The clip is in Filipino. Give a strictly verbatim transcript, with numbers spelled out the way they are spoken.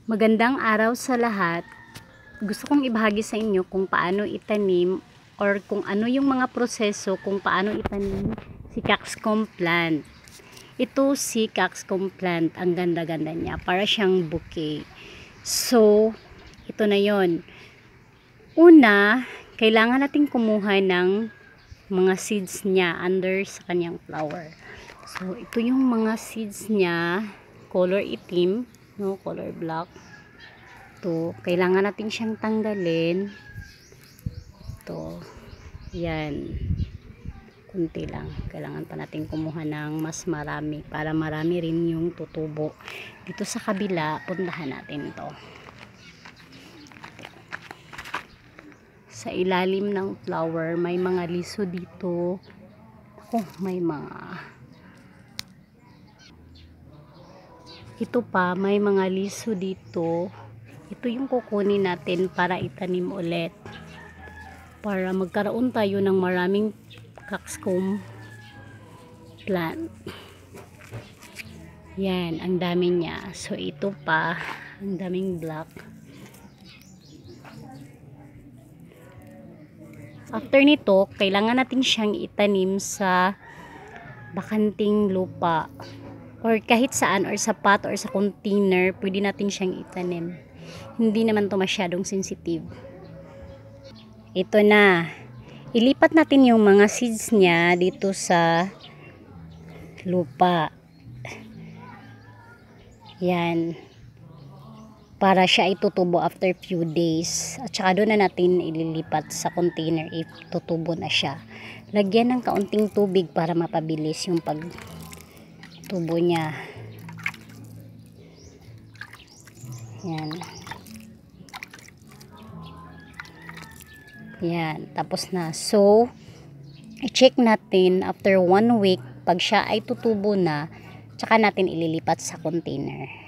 Magandang araw sa lahat. Gusto kong ibahagi sa inyo kung paano itanim or kung ano yung mga proseso kung paano itanim si Cockscomb plant. Ito si Cockscomb plant, ang ganda-ganda niya, para siyang bouquet. So, ito na yon. Una, kailangan natin kumuha ng mga seeds niya under sa kanyang flower. So, ito yung mga seeds niya, color itim, no, color black. To, kailangan natin siyang tanggalin. To, yan. Kunti lang. Kailangan pa natin kumuha ng mas marami para marami rin yung tutubo. Dito sa kabila, puntahan natin to. Sa ilalim ng flower, may mga liso dito. Oh, may mga ito pa, may mga liso dito. Ito yung kukunin natin para itanim ulit. Para magkaroon tayo ng maraming Cockscomb plant. Yan, ang dami niya. So, ito pa, ang daming black. After nito, kailangan natin siyang itanim sa bakanting lupa. Or kahit saan, or sa pot, or sa container, pwede natin siyang itanim. Hindi naman to masyadong sensitive. Ito na. Ilipat natin yung mga seeds niya dito sa lupa. Yan. Para siya itutubo after few days. At saka doon na natin ililipat sa container if tutubo na siya. Lagyan ng kaunting tubig para mapabilis yung pag tubo niya. Yan. Yan. Tapos na. So, i-check natin after one week, pag siya ay tutubo na, tsaka natin ililipat sa container.